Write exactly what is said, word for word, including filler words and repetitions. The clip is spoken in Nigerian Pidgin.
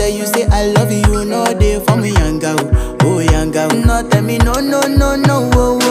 tell you say I love you, no day for me, young girl, oh young girl. No tell me no, no, no, no, oh, oh.